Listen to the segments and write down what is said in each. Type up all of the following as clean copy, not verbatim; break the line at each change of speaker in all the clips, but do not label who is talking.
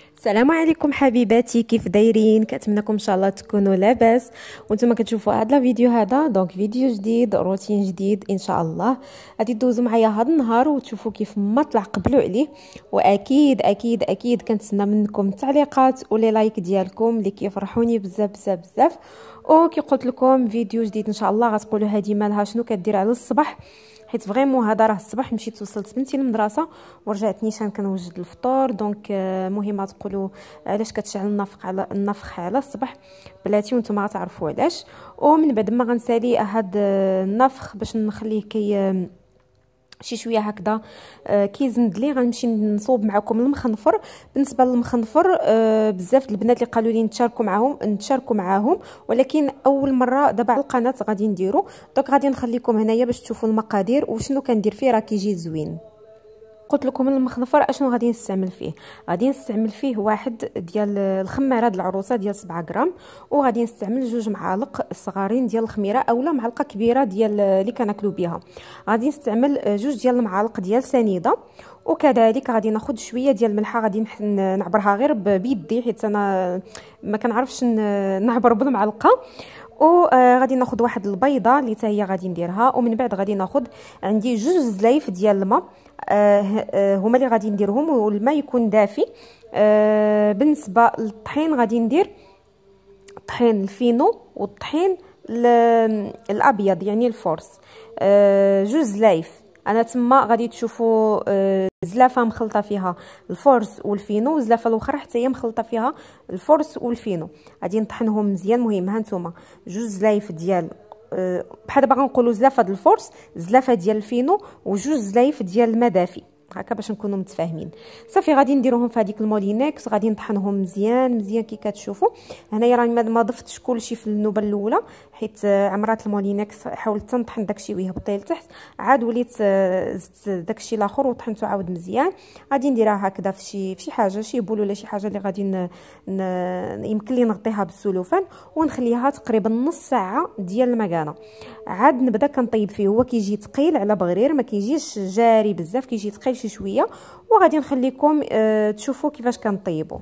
السلام عليكم حبيباتي، كيف دايرين؟ كنتمنىكم ان شاء الله تكونوا لاباس. وانتم كتشوفوا هذا الفيديو دونك فيديو جديد، روتين جديد ان شاء الله. غادي دوزوا معايا هذا النهار وتشوفوا كيف ما طلع قبلوا عليه. واكيد اكيد اكيد كنتسنى منكم التعليقات ولي لايك ديالكم اللي كيفرحوني بزاف بزاف بزاف. وكي قلت لكم فيديو جديد ان شاء الله. غتقولوا هذه مالها شنو كدير على الصباح؟ حيت فريمون هذا راه الصباح مشيت وصلت بنتي للمدرسه ورجعت نيشان كنوجد الفطور. دونك مهمه تقولوا علاش كتشعل النفخ على الصباح بلاتي، وانتم غتعرفوا علاش. ومن بعد ما غنسالي هاد النفخ باش نخليه شي شويه هكذا كيزند لي، غنمشي نصوب معكم المخنفر. بالنسبه للمخنفر بزاف البنات اللي قالوا لي نتشاركوا معاهم، ولكن اول مره دابا على القناه غادي نديرو. دونك غادي نخليكم هنايا باش تشوفوا المقادير وشنو كندير فيه، راه كيجي زوين. قلت لكم المخنفر اشنو غادي نستعمل فيه. غادي نستعمل فيه واحد ديال الخماره د العروسه ديال 7 غرام، وغادي نستعمل 2 معالق صغارين ديال الخميره اولا معلقه كبيره ديال اللي كناكلوا بها. غادي نستعمل 2 ديال المعالق ديال سنيده، وكذلك غادي ناخذ شويه ديال الملحه. غادي نعبرها غير بيدي حيت انا ما كنعرفش نعبر بالمعلقه. وغادي ناخذ واحد البيضه اللي حتى هي غادي نديرها. ومن بعد غادي ناخذ عندي 2 زلايف ديال الماء، هما اللي غادي نديرهم، والماء يكون دافي. بالنسبه للطحين غادي ندير طحين الفينو والطحين الابيض يعني الفورس. 2 زلايف. انا تما غادي تشوفوا زلافه مخلطه فيها الفورس والفينو، والزلافه الاخرى حتى هي مخلطه فيها الفورس والفينو. غادي نطحنهم مزيان. مهم ها نتوما 2 زلايف ديال بحال دابا غنقولوا زلافه ديال الفورس، زلافه ديال الفينو، و2 زلايف ديال الماء دافي، هكا باش نكونوا متفاهمين. صافي غادي نديروهم في هذيك المولينكس، غادي نطحنهم مزيان مزيان كي كتشوفوا. هنايا راني ما ضفتش كلشي في النوبه الاولى حيت عمرات المولينكس حاولت نطحن داكشي ويهبط لي لتحت، عاد وليت زدت داكشي الاخر وطحنته عاود مزيان. غادي نديرها هكذا في شي حاجه، شي بول ولا شي حاجه اللي غادي يمكن لي نغطيها بالسلوفان ونخليها تقريبا نص ساعه ديال المكانه. عاد نبدا كنطيب فيه. هو كيجي ثقيل على بغرير، ما كيجيش جاري بزاف، كيجي ثقيل شي شويه. وغادي نخليكم تشوفوا كيفاش كنطيبوا.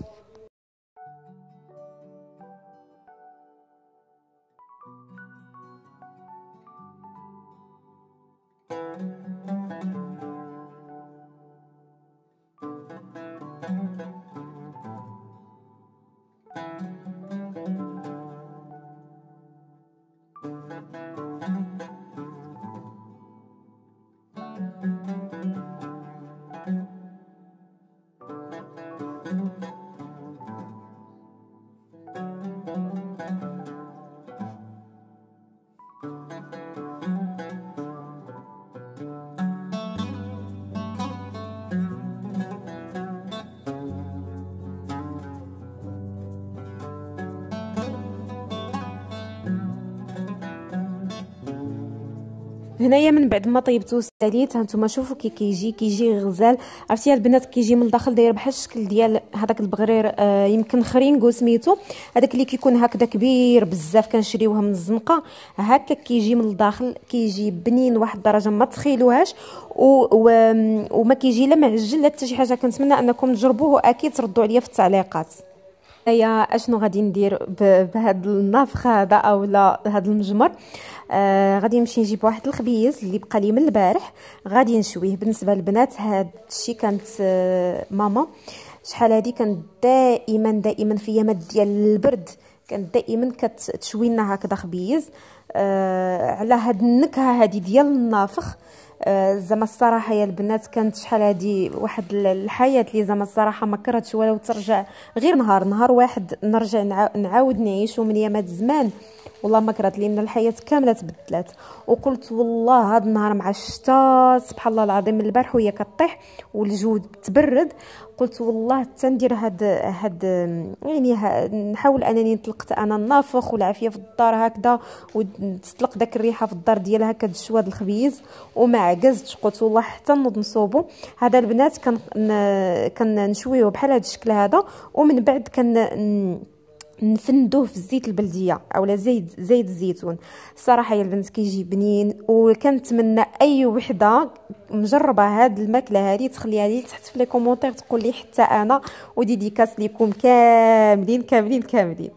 هنايا من بعد ما طيبتو ساليت هانتوما شوفوا كيجي غزال. عرفتي البنات كيجي من الداخل داير بحال الشكل ديال هذاك البغرير، يمكن خرينكو سميتو، هذاك اللي كيكون هكذا كبير بزاف كنشريوها من الزنقه. هكا كيجي من الداخل، كيجي بنين واحد الدرجه ما تخيلوهاش. وما كيجي لا معجن لا حتى شي حاجه. كنتمنى انكم تجربوه واكيد تردوا عليا في التعليقات. هيا اشنو غادي ندير بهذا النفخ هذا اولا هذا المجمر. غادي نمشي نجيب واحد الخبيز اللي بقى لي من البارح، غادي نشويه. بالنسبه للبنات هذا الشيء كانت ماما شحال هذه كانت دائما في ايامات ديال البرد كانت دائما كتشوي لنا هكذا خبيز على هاد النكهه هذه ديال النافخ. زعما الصراحه يا البنات كانت شحال هادي واحد الحياه اللي زعما الصراحه ما كرهتش ولو ترجع غير نهار واحد نرجع نعاود نعيشو من ايامات زمان. والله ما كرهت، لان الحياه كامله تبدلات. وقلت والله هذا النهار مع الشتاء سبحان الله العظيم من البارح وهي كطيح والجو تبرد، قلت والله تندير هاد يعني نحاول انني نطلقت انا النافخ والعافيه في الدار هكذا، وتطلق داك الريحه في الدار ديالها كتشوى هذا الخبيز. وما عجزتش، قلت والله حتى نوض نصوبو. هذا البنات كان نشويه بحال هذا الشكل هذا، ومن بعد نفندوه في الزيت البلديه اولا زيت الزيتون. الصراحه يا البنات كيجي بنين، وكنتمنى اي وحده مجربه هاد الماكله هذه تخليها لي تحت في لي كومونتير تقول لي حتى انا، وديديكاس ليكم كاملين كاملين كاملين.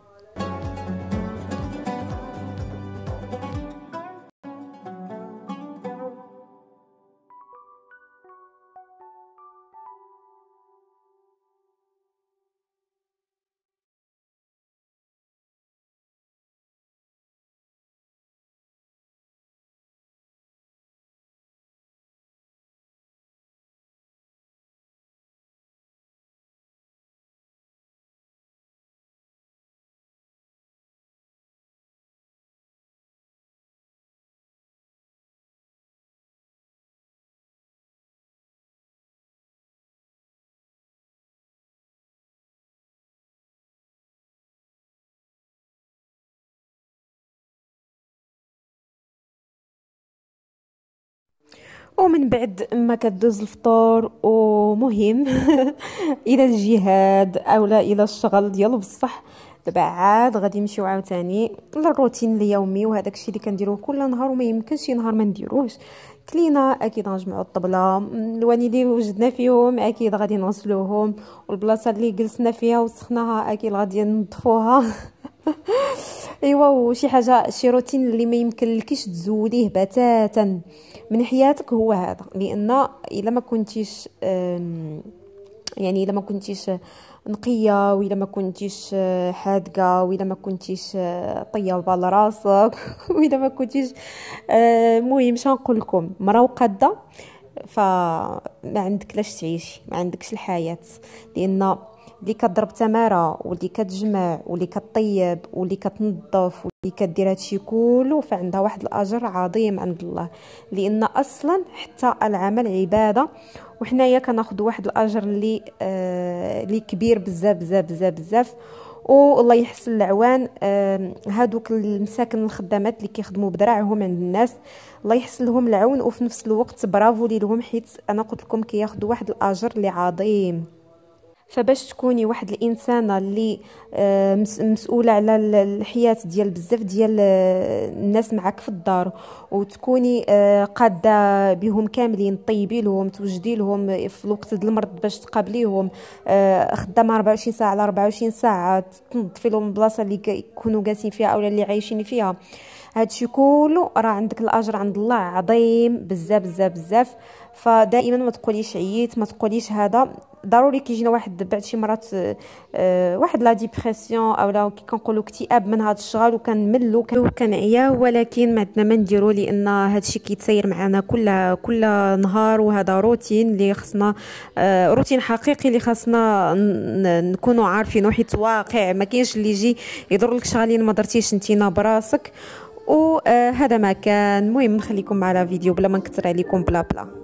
ومن بعد ما كدوز الفطور ومهم الى الجهاد اولا الى الشغل ديالو بصح. دابا عاد غادي نمشيو عاوتاني للروتين اليومي، وهذاك الشيء اللي كنديروه كل نهار وما يمكنش شي نهار ما نديروهش. كلينا اكيد غنجمعوا الطبله، الواني اللي وجدنا فيهم اكيد غادي نغسلوهم، والبلاصه اللي جلسنا فيها وسخناها اكيد غادي ننظفوها. ايوا وشي حاجه شي روتين اللي ما يمكنلكيش تزوليه بتاتا من حياتك هو هذا، لان الا ما كنتيش يعني الا ما كنتيش نقيه، وإلا ما كنتيش حادقه، وإلا ما كنتيش طيبه لراسك، وإلا ما كنتيش المهم شنقول لكم مروقده، فما عندك لاش تعيشي، ما عندكش الحياه. لان اللي كضرب تماره واللي كتجمع واللي كطيب واللي كتنظف واللي كدير هادشي كله فعندها واحد الاجر عظيم عند الله، لان اصلا حتى العمل عباده، وحنايا كناخذ واحد الاجر اللي كبير بزاف بزاف بزاف بزاف. والله يحسن العوان هادوك المساكن الخدامات اللي كيخدموا بدراعهم عند الناس، الله يحسن لهم العون، وفي نفس الوقت برافو ليهم، حيت انا قلت لكم كياخذوا واحد الاجر اللي عظيم. فباش تكوني واحد الانسانه اللي مسؤوله على الحياه ديال بزاف ديال الناس معاك في الدار، وتكوني قاده بهم كاملين، طيبي لهم، توجدي لهم في الوقت د المرض باش تقابليهم، خدامه 24 ساعه على 24 ساعه، تنظفي لهم البلاصه اللي يكونوا جالسين فيها اولا اللي عايشين فيها، هادشي كله راه عندك الاجر عند الله عظيم بزاف بزاف بزاف. فدائما ما تقوليش عييت، ما تقوليش هذا، ضروري كيجينا واحد بعد شي مرات واحد لا ديبرسيون اولا كي كنقولوا اكتئاب من هذا الشغل، وكنملوا وكنعيا، ولكن ما عندنا ما نديروا، لان هادشي كيتسير معنا كل نهار، وهذا روتين اللي خصنا روتين حقيقي اللي خاصنا نكونوا عارفينه، حيت واقع ما كاينش اللي يجي يضر لك شغالين ما درتيش نتينا براسك. وهذا ما كان المهم، نخليكم على فيديو بلا ما نكثر عليكم بلا بلا.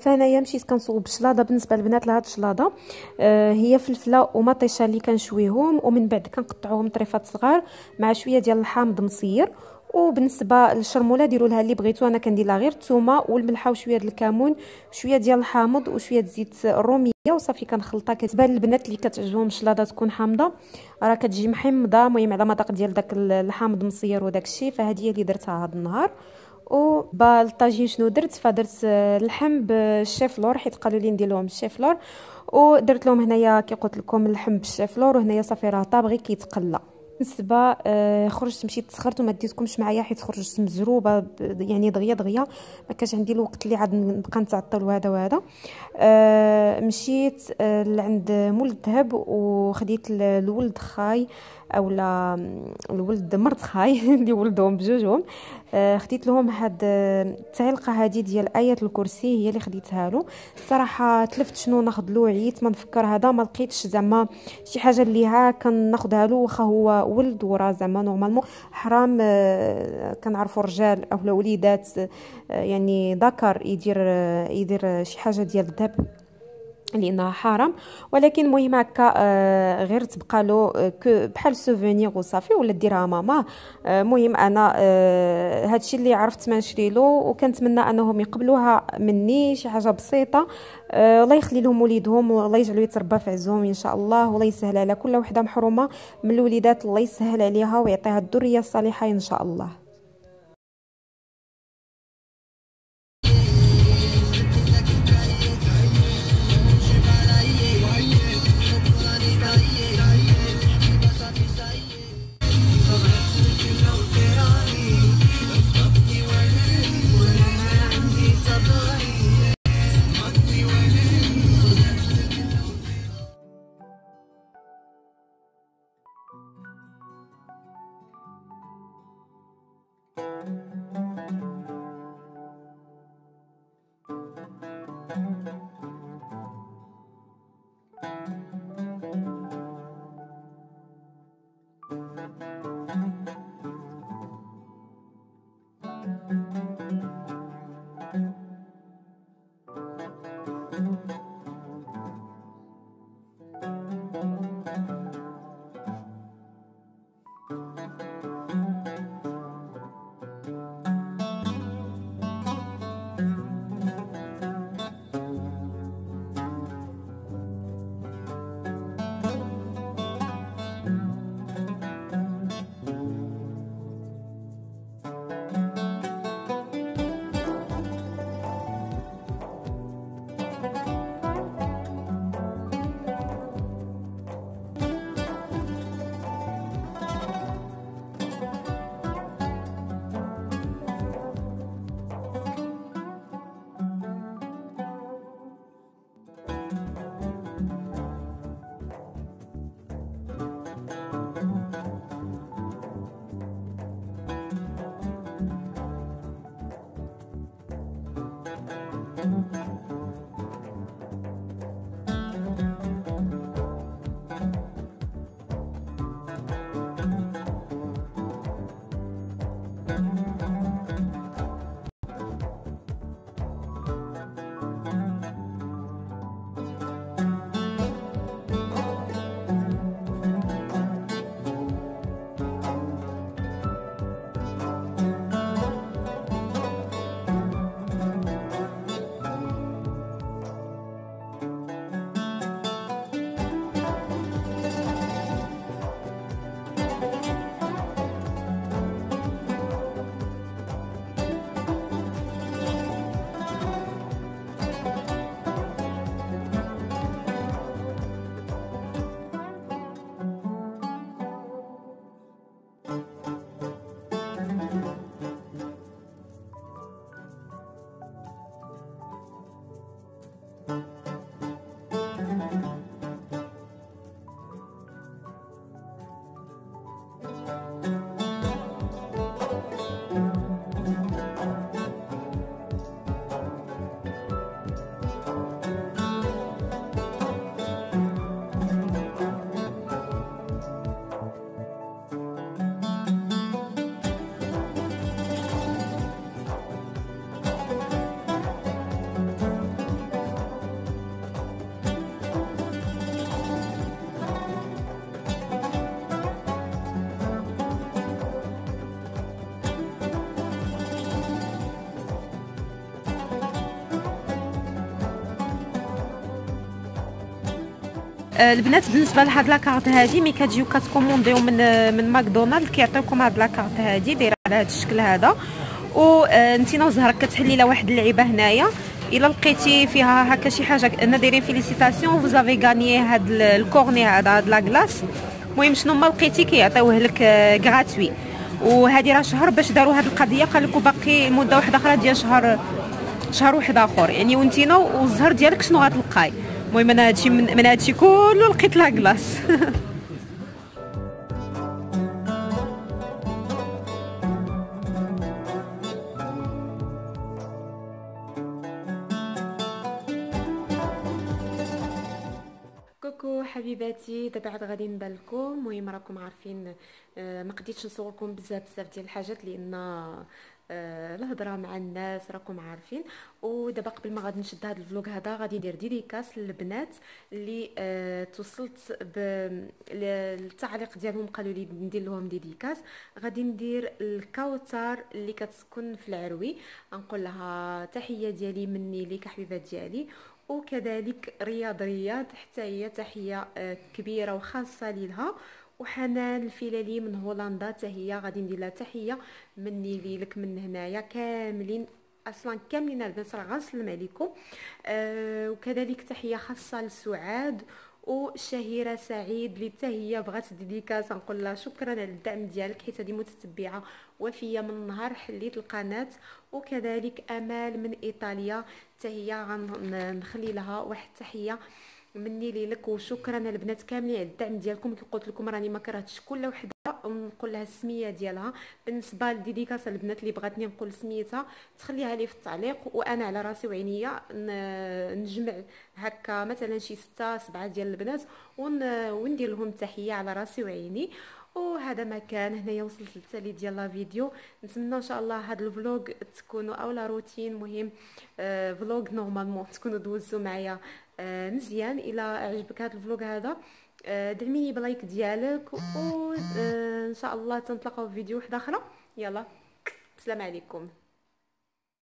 فهنايا مشيت كنصوب الشلاضه. بالنسبه للبنات لهاد الشلاضه هي فلفله ومطيشه اللي كنشويهم، ومن بعد كنقطعوهم طريفات صغار مع شويه ديال الحامض مصير. وبالنسبه للشرموله ديروا لها اللي بغيتو، انا كندير لها غير الثومه والملحه وشويه ديال الكمون وشويه ديال الحامض وشويه زيت الروميه وصافي كنخلطها. كتبان للبنات اللي كتعجبهم الشلاضه تكون حامضه راه كتجي محمضه، المهم على مذاق ديال داك الحامض مصير وداك الشيء. فهذه هي اللي درتها هذا النهار. وبالطاجين شنو درت؟ فدرت اللحم بالشيفلور حيت قالوا لي ندير لهم الشيفلور، ودرت لهم هنايا كي قلت لكم اللحم بالشيفلور، وهنايا صافي راه طابغي كيتقلى. بالنسبه خرجت مشيت تسخرت وما ديتكمش معايا حيت خرجت مزروبه يعني دغيا دغيا، ما كانش عندي الوقت اللي عاد نبقى نتعطل وهذا وهذا. مشيت لعند مول الذهب وخديت الولد خاي اولا الولد مرت خاي اللي ولدهم بجوجهم. خديت لهم هاد التعلقه هذه ديال ايه الكرسي، هي اللي خديتها له. صراحه تلفت شنو ناخذ له، عييت ما نفكر هذا، ما لقيتش زعما شي حاجه اللي ها كناخذها له واخا هو ولد وراه زعما نورمالمون حرام. كنعرفوا الرجال اولا وليدات يعني ذكر يدير شي حاجه ديال الذهب لانها حرام، ولكن المهم هكا غير تبقى له بحال سوفونير وصافي، ولا ديرها ماما. المهم انا هادشي اللي عرفت ما نشري له، وكنتمنى انهم يقبلوها مني شي حاجه بسيطه. الله يخلي لهم وليدهم، والله يجعلو يتربى في عزهم ان شاء الله، والله يسهل على كل وحده محرومه من الوليدات، الله يسهل عليها ويعطيها الذريه الصالحه ان شاء الله. البنات بالنسبه لهاد لاكارت هادي ملي كتجيو كتكومونديو من ماكدونالد كيعطيوكم هاد لاكارت هادي دايره على هاد الشكل هذا، وانتينا وزهرك كتحلي لها واحد اللعيبه هنايا. الا لقيتي فيها هكا شي حاجه انا دايرين فيليسيتاسيون فوز افي غانيي هاد الكورني هذا، هاد لا كلاص. المهم شنو ما لقيتي كيعطيوه لك غراتوي. وهذه راه شهر باش داروا هاد القضيه، قال لكم باقي مده واحده اخرى ديال شهر واحد اخر يعني، وانتينا والزهر ديالك شنو غتلقاي. المهم انا هادشي من هادشي كله لقيت لا كلاص. كوكو حبيباتي، دابا عاد غادي نبالكم. المهم راكم عارفين ما قديتش نصوركم بزاف ديال الحاجات لان الهضره مع الناس راكم عارفين. ودابا قبل ما غادي نشد هذا الفلوق هذا غادي ندير ديديكاس للبنات اللي توصلت بالتعليق ديالهم قالوا لي ندير لهم ديديكاس. غادي ندير الكوثر اللي كتسكن في العروي، نقول لها تحيه ديالي مني ليك حبيبه ديالي. وكذلك رياض حتى هي تحيه كبيره وخاصه ليها. وحنان الفلالي من هولندا حتى هي غادي ندير لها تحيه مني ليك من هنايا كاملين، اصلا كاملين البنات راه غنسلم عليكم. وكذلك تحيه خاصه لسعاد وشهيره سعيد اللي حتى هي بغات ديديكاس، نقول لها شكرا على الدعم ديالك حيت هذه متتبعه وفيه من نهار حليت القناه. وكذلك امال من ايطاليا حتى هي غنخلي لها واحد التحيه مني ليلك، وشكرا البنات كاملين على الدعم ديالكم. كي قلت لكم راني ما كرهتش كل وحده نقول لها السميه ديالها. بالنسبه لديديكاس البنات اللي بغاتني نقول سميتها تخليها لي في التعليق، وانا على راسي وعينيا نجمع هكا مثلا شي 6 7 ديال البنات وندير لهم تحيه على راسي وعيني. وهذا ما كان هنايا وصلت للتالي ديال لا فيديو. نتمنى ان شاء الله هذا الفلوق تكونوا اولا روتين مهم فلوق نورمالمون تكونوا دوزوا معايا مزيان. الى عجبك هذا الفلوق هذا دعميني بلايك ديالك، وان شاء الله تنتلاقاو في فيديو واحد اخرى. يلا، السلام عليكم.